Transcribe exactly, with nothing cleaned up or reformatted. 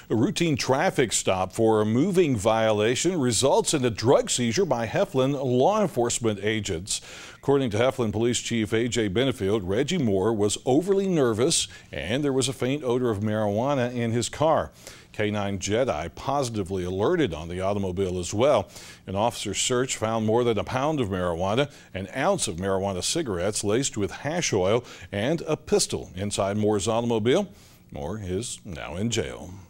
A routine traffic stop for a moving violation results in a drug seizure by Heflin law enforcement agents. According to Heflin Police Chief A J Benefield, Reggie Moore was overly nervous and there was a faint odor of marijuana in his car. K nine Jedi positively alerted on the automobile as well. An officer's search found more than a pound of marijuana, an ounce of marijuana cigarettes laced with hash oil, and a pistol inside Moore's automobile. Moore is now in jail.